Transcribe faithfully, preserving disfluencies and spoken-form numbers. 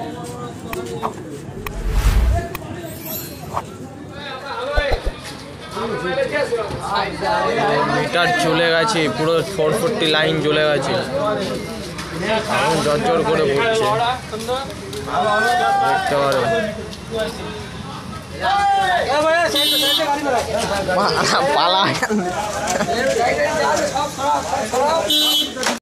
Metre চলে গেছে, পুরো ফোর ফোরটি লাইন চলে গেছে, এখন জর্জর করে পড়ছে, দেখতে পারো। পালা